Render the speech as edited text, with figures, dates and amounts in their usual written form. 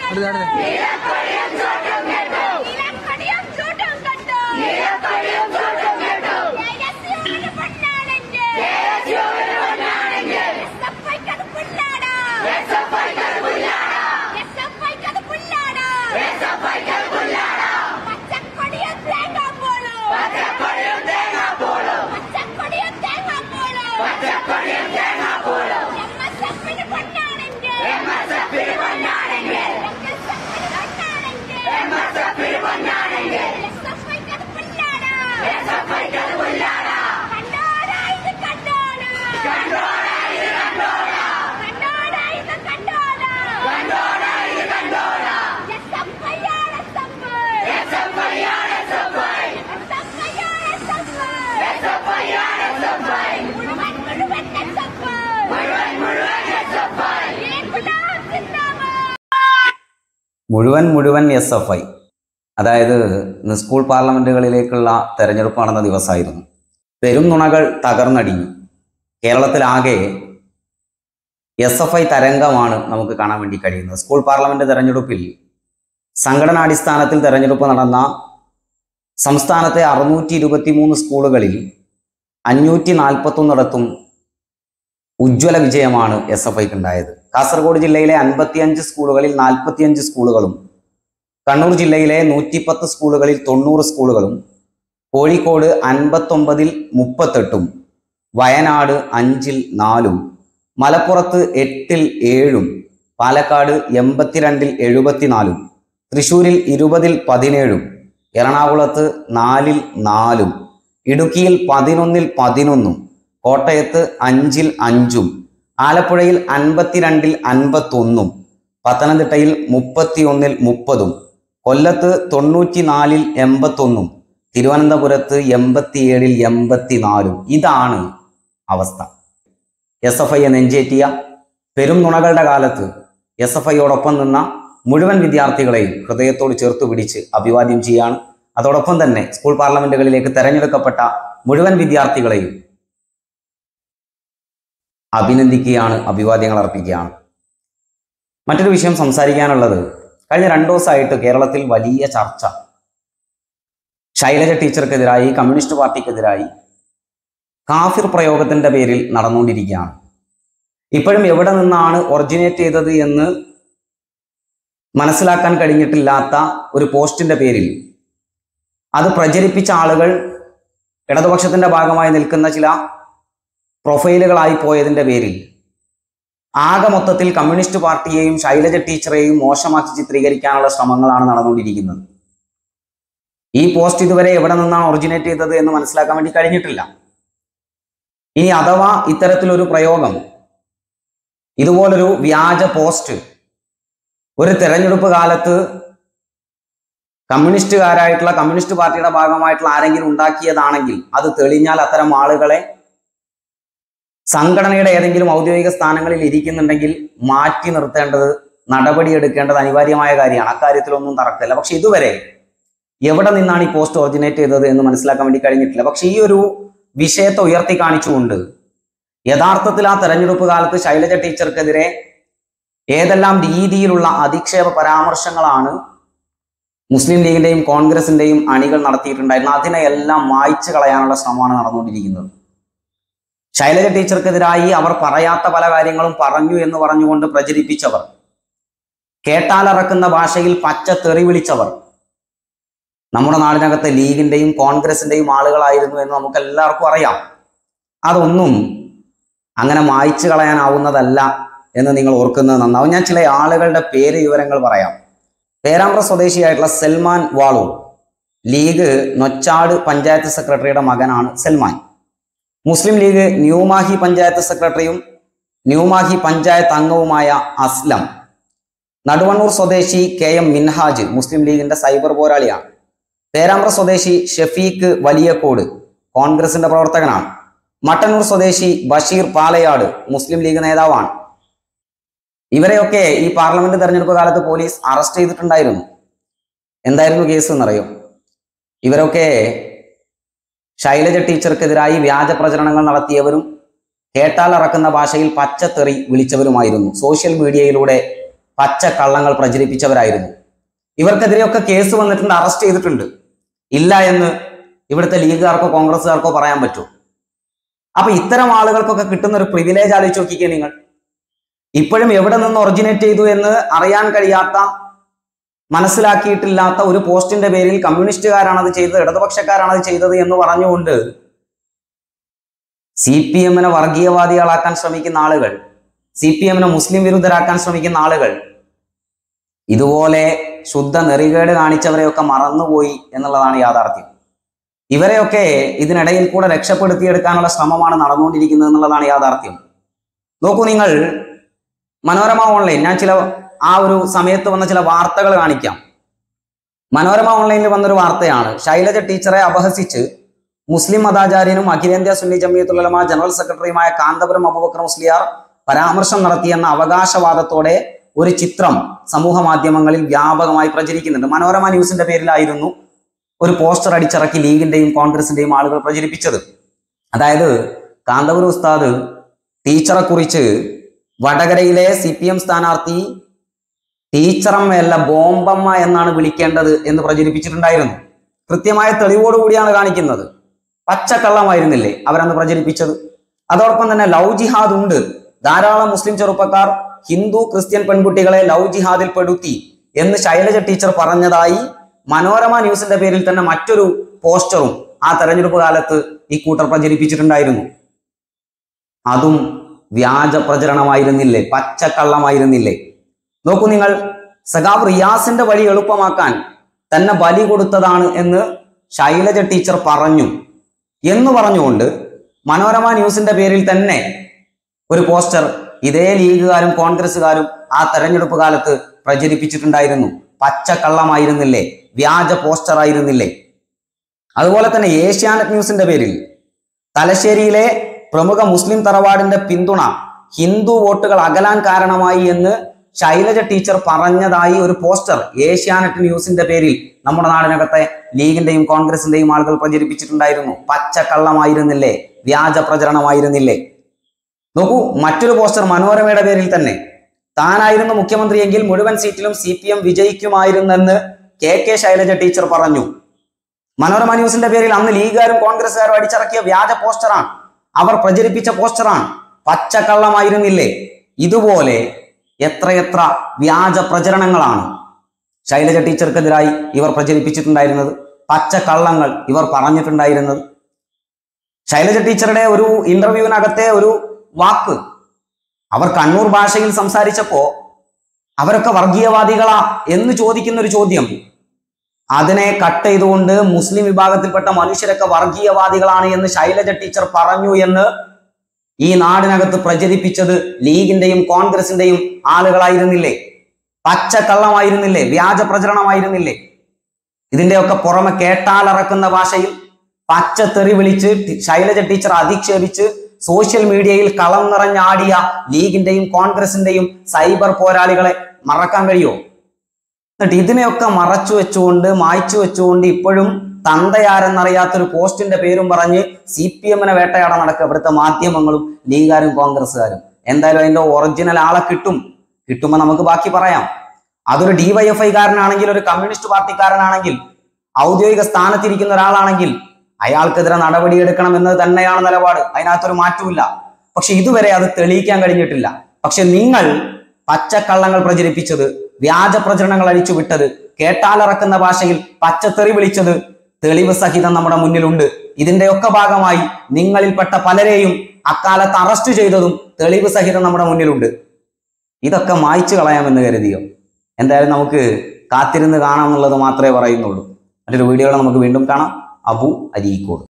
മുഴുവൻ SFI. അതായത് ഇന്ന് സ്കൂൾ പാർലമെന്റുകളിലേക്കുള്ള തെരഞ്ഞെടുപ്പ് നടന്ന ദിവസമായിരുന്നു. പെരും നുണകൾ തകർന്നടിഞ്ഞു. കേരളത്തിലാകെ SFI തരംഗമാണ് നമുക്ക് കാണാൻ വേണ്ടി കഴിയുന്നത്. സ്കൂൾ പാർലമെന്റ് തെരഞ്ഞെടുപ്പിൽ സംഘടനാടിസ്ഥാനത്തിൽ തെരഞ്ഞെടുപ്പ് നടന്ന സംസ്ഥാനത്തെ 623 സ്കൂളുകളിൽ 541 ഉജ്ജ്വല വിജയമാണ് SFIക്ക് ഉണ്ടായത്. കാസർഗോഡ് ജില്ലയിലെ 55 സ്കൂളുകളിൽ 45 സ്കൂളുകളും, കണ്ണൂർ ജില്ലയിലെ 110 സ്കൂളുകളിൽ 90 സ്കൂളുകളും, കോഴിക്കോട് 59-ൽ 38, വയനാട് 5-ൽ 4, മലപ്പുറത്ത് 8-ൽ 7, പാലക്കാട് 82-ൽ 74, തൃശ്ശൂരിൽ 20-ൽ 17, എറണാകുളത്ത് 4-ൽ 4, ഇടുക്കിയിൽ 11-ൽ 11, കോട്ടയത്ത് 5-ൽ 5, ആലപ്പുഴയിൽ 52-ൽ 51, പത്തനംതിട്ടയിൽ 31-ൽ 30, കൊല്ലത്ത് 94-ൽ 81, തിരുവനന്തപുരത്ത് 87-ൽ 84. ഇതാണ് അവസ്ഥ. SFIയെ നെഞ്ചേറ്റിയ പെരും നുണകളുടെ കാലത്ത് SFIയോടൊപ്പം നിന്ന മുഴുവൻ വിദ്യാർത്ഥികളെയും ഹൃദയത്തോട് ചേർത്ത് പിടിച്ച് അഭിവാദ്യം ചെയ്യാണ്. അതോടൊപ്പം തന്നെ സ്കൂൾ പാർലമെന്റുകളിലേക്ക് തെരഞ്ഞെടുക്കപ്പെട്ട മുഴുവൻ വിദ്യാർത്ഥികളെയും അഭിനന്ദിക്കുകയാണ്, അഭിവാദ്യങ്ങൾ അർപ്പിക്കുകയാണ്. മറ്റൊരു വിഷയം സംസാരിക്കാനുള്ളത്, കഴിഞ്ഞ 2 ദിവസമായിട്ട് കേരളത്തിൽ വലിയ ചർച്ച ശൈലജ ടീച്ചർക്കെതിരായി, കമ്മ്യൂണിസ്റ്റ് പാർട്ടിക്കെതിരായി കാഫിർ പ്രയോഗത്തിന്റെ പേരിൽ നടന്നുകൊണ്ടിരിക്കുകയാണ്. ഇപ്പോഴും എവിടെ നിന്നാണ് ഒറിജിനേറ്റ് ചെയ്തത് എന്ന് മനസ്സിലാക്കാൻ കഴിഞ്ഞിട്ടില്ലാത്ത ഒരു പോസ്റ്റിന്റെ പേരിൽ അത് പ്രചരിപ്പിച്ച ആളുകൾ ഇടതുപക്ഷത്തിന്റെ ഭാഗമായി നിൽക്കുന്ന ചില പ്രൊഫൈലുകളായി പോയതിന്റെ പേരിൽ ആകെ മൊത്തത്തിൽ കമ്മ്യൂണിസ്റ്റ് പാർട്ടിയെയും ശൈലജ ടീച്ചറെയും മോശമാക്കി ചിത്രീകരിക്കാനുള്ള ശ്രമങ്ങളാണ് നടന്നുകൊണ്ടിരിക്കുന്നത്. ഈ പോസ്റ്റ് ഇതുവരെ എവിടെ നിന്നാണ് ഒറിജിനേറ്റ് ചെയ്തത് എന്ന് മനസ്സിലാക്കാൻ വേണ്ടി കഴിഞ്ഞിട്ടില്ല. ഇനി അഥവാ ഇത്തരത്തിലൊരു പ്രയോഗം, ഇതുപോലൊരു വ്യാജ പോസ്റ്റ് ഒരു തെരഞ്ഞെടുപ്പ് കാലത്ത് കമ്മ്യൂണിസ്റ്റ് പാർട്ടിയുടെ ഭാഗമായിട്ടുള്ള ആരെങ്കിലും ഉണ്ടാക്കിയതാണെങ്കിൽ അത് തെളിഞ്ഞാൽ അത്തരം ആളുകളെ സംഘടനയുടെ ഏതെങ്കിലും ഔദ്യോഗിക സ്ഥാനങ്ങളിൽ ഇരിക്കുന്നുണ്ടെങ്കിൽ മാറ്റി നിർത്തേണ്ടത്, നടപടിയെടുക്കേണ്ടത് അനിവാര്യമായ കാര്യമാണ്. അക്കാര്യത്തിലൊന്നും തർക്കമില്ല. പക്ഷെ ഇതുവരെ എവിടെ നിന്നാണ് ഈ പോസ്റ്റ് ഒറിജിനേറ്റ് ചെയ്തത് എന്ന് മനസ്സിലാക്കാൻ വേണ്ടി കഴിഞ്ഞിട്ടില്ല. പക്ഷെ ഈ ഒരു വിഷയത്തെ ഉയർത്തി കാണിച്ചുകൊണ്ട് യഥാർത്ഥത്തിൽ ആ തെരഞ്ഞെടുപ്പ് കാലത്ത് ശൈലജ ടീച്ചർക്കെതിരെ ഏതെല്ലാം രീതിയിലുള്ള അധിക്ഷേപ പരാമർശങ്ങളാണ് മുസ്ലിം ലീഗിന്റെയും കോൺഗ്രസിന്റെയും അണികൾ നടത്തിയിട്ടുണ്ടായിരുന്നു, അതിനെയെല്ലാം മായ്ച്ചു കളയാനുള്ള ശ്രമമാണ് നടന്നുകൊണ്ടിരിക്കുന്നത്. ശൈലജ ടീച്ചർക്കെതിരായി അവർ പറയാത്ത പല കാര്യങ്ങളും പറഞ്ഞു എന്ന് പറഞ്ഞുകൊണ്ട് പ്രചരിപ്പിച്ചവർ, കേട്ടാലറക്കുന്ന ഭാഷയിൽ പച്ച തെറി വിളിച്ചവർ നമ്മുടെ നാടിനകത്തെ ലീഗിന്റെയും കോൺഗ്രസിന്റെയും ആളുകളായിരുന്നു എന്ന് നമുക്ക് എല്ലാവർക്കും അറിയാം. അതൊന്നും അങ്ങനെ മായ്ച്ചു കളയാനാവുന്നതല്ല എന്ന് നിങ്ങൾ ഓർക്കുന്നത് നന്നാവും. ഞാൻ ചില ആളുകളുടെ പേര് വിവരങ്ങൾ പറയാം. പേരാമ്പ്ര സ്വദേശിയായിട്ടുള്ള സൽമാൻ വാളൂർ, ലീഗ് നൊച്ചാട് പഞ്ചായത്ത് സെക്രട്ടറിയുടെ മകനാണ് സൽമാൻ. മുസ്ലിം ലീഗ് ന്യൂമാഹി പഞ്ചായത്ത് സെക്രട്ടറിയും ന്യൂമാഹി പഞ്ചായത്ത് അംഗവുമായ അസ്ലം. നടുവണ്ണൂർ സ്വദേശി KM മിൻഹാജ്, മുസ്ലിം ലീഗിന്റെ സൈബർ പോരാളിയാണ്. പേരാമ്പ്ര സ്വദേശി ഷഫീഖ് വലിയക്കോട്, കോൺഗ്രസിന്റെ പ്രവർത്തകനാണ്. മട്ടന്നൂർ സ്വദേശി ബഷീർ പാലയാട്, മുസ്ലിം ലീഗ് നേതാവാണ്. ഇവരെയൊക്കെ ഈ പാർലമെന്റ് തെരഞ്ഞെടുപ്പ് കാലത്ത് പോലീസ് അറസ്റ്റ് ചെയ്തിട്ടുണ്ടായിരുന്നു. എന്തായിരുന്നു കേസ് എന്നറിയോ? ഇവരൊക്കെ ശൈലജ ടീച്ചർക്കെതിരായി വ്യാജ പ്രചരണങ്ങൾ നടത്തിയവരും കേട്ടാലറക്കുന്ന ഭാഷയിൽ പച്ചത്തെറി വിളിച്ചവരുമായിരുന്നു. സോഷ്യൽ മീഡിയയിലൂടെ പച്ചക്കള്ളങ്ങൾ പ്രചരിപ്പിച്ചവരായിരുന്നു. ഇവർക്കെതിരെയൊക്കെ കേസ് വന്നിട്ടുണ്ട്, അറസ്റ്റ് ചെയ്തിട്ടുണ്ട്. ഇല്ല എന്ന് ഇവിടുത്തെ ലീഗുകാർക്കോ കോൺഗ്രസ്സുകാർക്കോ പറയാൻ പറ്റുമോ? അപ്പൊ ഇത്തരം ആളുകൾക്കൊക്കെ കിട്ടുന്ന ഒരു പ്രിവിലേജ് ആലോചിച്ച് നോക്കിക്കേ നിങ്ങൾ. ഇപ്പോഴും എവിടെ നിന്ന് ഒറിജിനേറ്റ് ചെയ്തു എന്ന് അറിയാൻ കഴിയാത്ത, മനസ്സിലാക്കിയിട്ടില്ലാത്ത ഒരു പോസ്റ്റിന്റെ പേരിൽ കമ്മ്യൂണിസ്റ്റുകാരാണത് ചെയ്തത്, ഇടതുപക്ഷക്കാരാണത് ചെയ്തത് എന്ന് പറഞ്ഞുകൊണ്ട് CPM-നെ വർഗീയവാദികളാക്കാൻ ശ്രമിക്കുന്ന ആളുകൾ, CPM-നെ മുസ്ലിം വിരുദ്ധരാക്കാൻ ശ്രമിക്കുന്ന ആളുകൾ ഇതുപോലെ ശുദ്ധ നെറികേട് കാണിച്ചവരെയൊക്കെ മറന്നുപോയി എന്നുള്ളതാണ് യാഥാർത്ഥ്യം. ഇവരെയൊക്കെ ഇതിനിടയിൽ കൂടെ രക്ഷപ്പെടുത്തിയെടുക്കാനുള്ള ശ്രമമാണ് നടന്നുകൊണ്ടിരിക്കുന്നത് എന്നുള്ളതാണ് യാഥാർത്ഥ്യം. നോക്കൂ നിങ്ങൾ, മനോരമ ഓൺലൈൻ, ഞാൻ ആ ഒരു സമയത്ത് വന്ന ചില വാർത്തകൾ കാണിക്കാം. മനോരമ ഓൺലൈനിൽ വന്നൊരു വാർത്തയാണ്, ശൈലജ ടീച്ചറെ അപഹസിച്ച് മുസ്ലിം മതാചാര്യനും അഖിലേന്ത്യാ സുന്നി ജമിയത്തുൽ ഉലമ ജനറൽ സെക്രട്ടറിയുമായ കാന്തപുരം അബൂബക്കർ മുസ്ലിയാർ പരാമർശം നടത്തിയെന്ന അവകാശവാദത്തോടെ ഒരു ചിത്രം സമൂഹ മാധ്യമങ്ങളിൽ വ്യാപകമായി പ്രചരിക്കുന്നുണ്ട്. മനോരമ ന്യൂസിന്റെ പേരിലായിരുന്നു ഒരു പോസ്റ്റർ അടിച്ചിറക്കി ലീഗിന്റെയും കോൺഗ്രസിന്റെയും ആളുകൾ പ്രചരിപ്പിച്ചത്. അതായത് കാന്തപുരം ഉസ്താദ് ടീച്ചറെ കുറിച്ച് വടകരയിലെ CPM സ്ഥാനാർത്ഥി ടീച്ചറമ്മയല്ല ബോംബമ്മ എന്നാണ് വിളിക്കേണ്ടത് എന്ന് പ്രചരിപ്പിച്ചിട്ടുണ്ടായിരുന്നു. കൃത്യമായ തെളിവോടുകൂടിയാണ് കാണിക്കുന്നത്. പച്ചക്കള്ളമായിരുന്നില്ലേ അവരന്ന് പ്രചരിപ്പിച്ചത്? അതോടൊപ്പം തന്നെ ലവ് ജിഹാദ് ഉണ്ട്, ധാരാളം മുസ്ലിം ചെറുപ്പക്കാർ ഹിന്ദു ക്രിസ്ത്യൻ പെൺകുട്ടികളെ ലവ് ജിഹാദിൽ പെടുത്തി എന്ന് ശൈലജ ടീച്ചർ പറഞ്ഞതായി മനോരമ ന്യൂസിന്റെ പേരിൽ തന്നെ മറ്റൊരു പോസ്റ്ററും ആ തെരഞ്ഞെടുപ്പ് കാലത്ത് ഈ കൂട്ടർ പ്രചരിപ്പിച്ചിട്ടുണ്ടായിരുന്നു. അതും വ്യാജ പ്രചരണമായിരുന്നില്ലേ? പച്ചക്കള്ളമായിരുന്നില്ലേ? നോക്കൂ നിങ്ങൾ, സഖാവ് റിയാസിന്റെ വഴി എളുപ്പമാക്കാൻ തന്നെ ബലി കൊടുത്തതാണ് എന്ന് ശൈലജ ടീച്ചർ പറഞ്ഞു എന്ന് പറഞ്ഞുകൊണ്ട് മനോരമ ന്യൂസിന്റെ പേരിൽ തന്നെ ഒരു പോസ്റ്റർ ഇതേ ലീഗുകാരും കോൺഗ്രസ്സുകാരും ആ തെരഞ്ഞെടുപ്പ് കാലത്ത് പ്രചരിപ്പിച്ചിട്ടുണ്ടായിരുന്നു. പച്ചക്കള്ളമായിരുന്നില്ലേ? വ്യാജ പോസ്റ്റർ ആയിരുന്നില്ലേ? അതുപോലെ തന്നെ ഏഷ്യാനെറ്റ് ന്യൂസിന്റെ പേരിൽ തലശ്ശേരിയിലെ പ്രമുഖ മുസ്ലിം തറവാടിന്റെ പിന്തുണ ഹിന്ദു വോട്ടുകൾ അകലാൻ കാരണമായി എന്ന് ശൈലജ ടീച്ചർ പറഞ്ഞതായി ഒരു പോസ്റ്റർ ഏഷ്യാനെറ്റ് ന്യൂസിന്റെ പേരിൽ നമ്മുടെ നാടിനകത്തെ ലീഗിന്റെയും കോൺഗ്രസിന്റെയും ആളുകൾ പ്രചരിപ്പിച്ചിട്ടുണ്ടായിരുന്നു. പച്ചക്കള്ളമായിരുന്നില്ലേ? വ്യാജ പ്രചരണമായിരുന്നില്ലേ? നോക്കൂ, മറ്റൊരു പോസ്റ്റർ മനോരമയുടെ പേരിൽ തന്നെ, താനായിരുന്നു മുഖ്യമന്ത്രിയെങ്കിൽ മുഴുവൻ സീറ്റിലും CPM വിജയിക്കുമായിരുന്നെന്ന് KK ശൈലജ ടീച്ചർ പറഞ്ഞു. മനോരമ ന്യൂസിന്റെ പേരിൽ അന്ന് ലീഗുകാരും കോൺഗ്രസ്സുകാരും അടിച്ചിറക്കിയ വ്യാജ പോസ്റ്ററാണ്, അവർ പ്രചരിപ്പിച്ച പോസ്റ്ററാണ്. പച്ചക്കള്ളമായിരുന്നില്ലേ? ഇതുപോലെ എത്രയെത്ര വ്യാജ പ്രചരണങ്ങളാണ് ശൈലജ ടീച്ചർക്കെതിരായി ഇവർ പ്രചരിപ്പിച്ചിട്ടുണ്ടായിരുന്നത്, പച്ചക്കള്ളങ്ങൾ ഇവർ പറഞ്ഞിട്ടുണ്ടായിരുന്നത്. ശൈലജ ടീച്ചറുടെ ഒരു ഇന്റർവ്യൂവിനകത്തെ ഒരു വാക്ക്, അവർ കണ്ണൂർ ഭാഷയിൽ സംസാരിച്ചപ്പോ അവരൊക്കെ വർഗീയവാദികളാ എന്ന് ചോദിക്കുന്ന ഒരു ചോദ്യം, അതിനെ കട്ട് ചെയ്തുകൊണ്ട് മുസ്ലിം വിഭാഗത്തിൽപ്പെട്ട മനുഷ്യരൊക്കെ വർഗീയവാദികളാണ് എന്ന് ശൈലജ ടീച്ചർ പറഞ്ഞു എന്ന് ഈ നാടിനകത്ത് പ്രചരിപ്പിച്ചത് ലീഗിന്റെയും കോൺഗ്രസിന്റെയും ആളുകളായിരുന്നില്ലേ? പച്ചക്കള്ളമായിരുന്നില്ലേ? വ്യാജ പ്രചരണമായിരുന്നില്ലേ? ഇതിന്റെയൊക്കെ പുറമെ കേട്ടാലറക്കുന്ന ഭാഷയിൽ പച്ചത്തെറി വിളിച്ച് ശൈലജ ടീച്ചർ അധിക്ഷേപിച്ച് സോഷ്യൽ മീഡിയയിൽ കളം നിറഞ്ഞാടിയ ലീഗിന്റെയും കോൺഗ്രസിന്റെയും സൈബർ പോരാളികളെ മറക്കാൻ കഴിയുമോ? എന്നിട്ട് ഇതിനെയൊക്കെ മറച്ചു വെച്ചുകൊണ്ട് മായ്ച്ചു വെച്ചുകൊണ്ട് ഇപ്പോഴും തന്തയാരെന്നറിയാത്തൊരു പോസ്റ്റിന്റെ പേരും പറഞ്ഞ് CPM-നെ വേട്ടയാടാൻ നടക്കുക ഇവിടുത്തെ മാധ്യമങ്ങളും ലീഗുകാരും കോൺഗ്രസ്സുകാരും. എന്തായാലും അതിന്റെ ഒറിജിനൽ ആളെ കിട്ടുമ്പോൾ നമുക്ക് ബാക്കി പറയാം. അതൊരു DYFI കാരനാണെങ്കിൽ, ഒരു കമ്മ്യൂണിസ്റ്റ് പാർട്ടിക്കാരനാണെങ്കിൽ, ഔദ്യോഗിക സ്ഥാനത്തിരിക്കുന്ന ഒരാളാണെങ്കിൽ അയാൾക്കെതിരെ നടപടിയെടുക്കണം എന്നത് തന്നെയാണ് നിലപാട്. അതിനകത്തൊരു മാറ്റമില്ല. പക്ഷെ ഇതുവരെ അത് തെളിയിക്കാൻ കഴിഞ്ഞിട്ടില്ല. പക്ഷെ നിങ്ങൾ പച്ചക്കള്ളങ്ങൾ പ്രചരിപ്പിച്ചത്, വ്യാജ പ്രചരണങ്ങൾ അഴിച്ചുവിട്ടത്, കേട്ടാലിറക്കുന്ന ഭാഷയിൽ പച്ചത്തെറി വിളിച്ചത് തെളിവ് സഹിതം നമ്മുടെ മുന്നിലുണ്ട്. ഇതിന്റെയൊക്കെ ഭാഗമായി നിങ്ങളിൽപ്പെട്ട പലരെയും അക്കാലത്ത് അറസ്റ്റ് ചെയ്തതും തെളിവ് സഹിതം നമ്മുടെ മുന്നിലുണ്ട്. ഇതൊക്കെ മായ്ച്ചു കളയാമെന്ന് കരുതിയോ? എന്തായാലും നമുക്ക് കാത്തിരുന്ന് കാണാം എന്നുള്ളത് മാത്രമേ പറയുന്നുള്ളൂ. മറ്റൊരു വീഡിയോയിൽ നമുക്ക് വീണ്ടും കാണാം. അബു അരീക്കോട്.